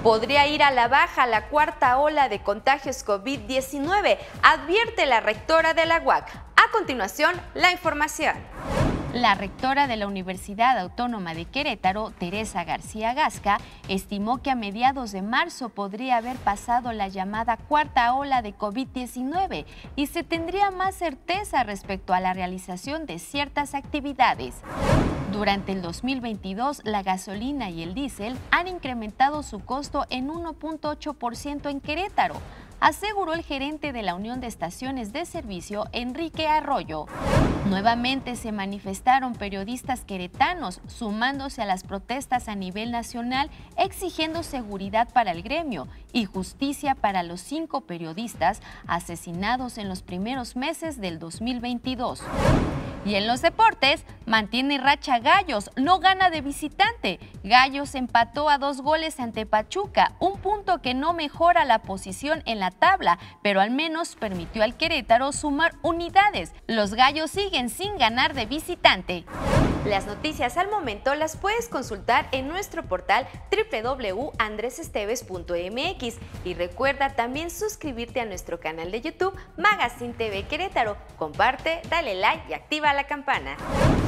Podría ir a la baja la cuarta ola de contagios COVID-19, advierte la rectora de la UAC. A continuación, la información. La rectora de la Universidad Autónoma de Querétaro, Teresa García Gasca, estimó que a mediados de marzo podría haber pasado la llamada cuarta ola de COVID-19 y se tendría más certeza respecto a la realización de ciertas actividades. Durante el 2022, la gasolina y el diésel han incrementado su costo en 1.8% en Querétaro, aseguró el gerente de la Unión de Estaciones de Servicio, Enrique Arroyo. Nuevamente se manifestaron periodistas queretanos, sumándose a las protestas a nivel nacional, exigiendo seguridad para el gremio y justicia para los 5 periodistas asesinados en los primeros meses del 2022. Y en los deportes, mantiene racha Gallos, no gana de visitante. Gallos empató a 2 goles ante Pachuca, un punto que no mejora la posición en la tabla, pero al menos permitió al Querétaro sumar unidades. Los Gallos siguen sin ganar de visitante. Las noticias al momento las puedes consultar en nuestro portal www.andresesteves.mx y recuerda también suscribirte a nuestro canal de YouTube Magazine TV Querétaro. Comparte, dale like y activa la campana.